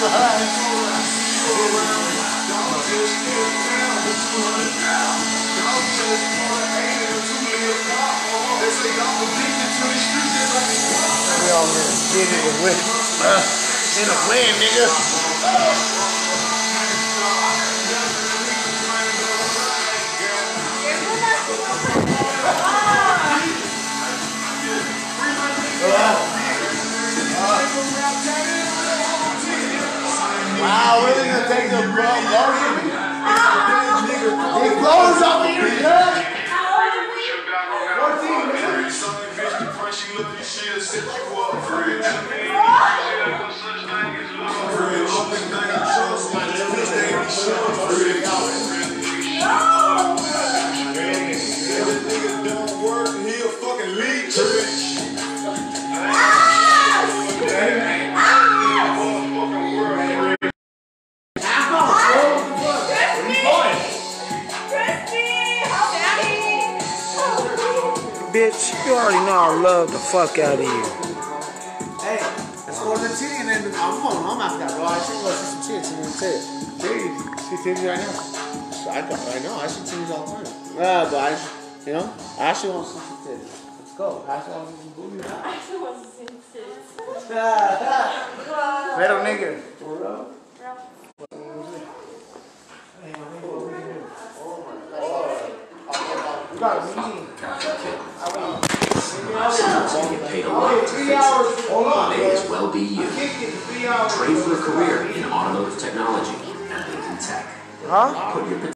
We all get it and win. In a win, nigga. Wow, we're gonna take the motion. He blows up here, yeah. 14 minutes. Don't work, he'll fucking lead church. Bitch, you already know I love the fuck out of you. Hey, let's go to the titty and then I'm after that, bro. I should go see some titties and then titties. See titties right now. I know, I see titties all the time. But I actually want to see some titties. Let's go. I actually want to see some boobies. I actually want to see titties. Little nigga. For real? We got a meeting. To get paid a lot to fix it. May as well be you. Train for a career in automotive technology at Lincoln Tech. Huh? Put your